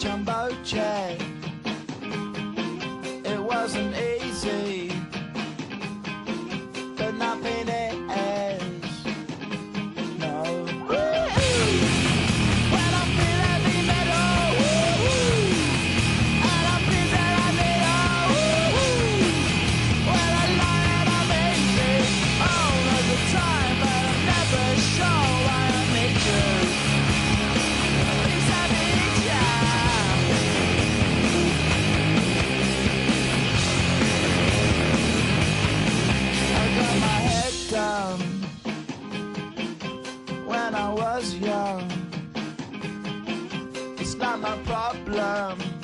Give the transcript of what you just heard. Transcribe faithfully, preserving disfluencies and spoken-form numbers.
jumbo jet. It wasn't easy, but nothing is. No. When I feel heavy metal, and I feel that I need a when I lie and I'm easy all of the time, but I'm never sure why I need you. Please have me, yeah. I got my head down when I was young. It's not my problem.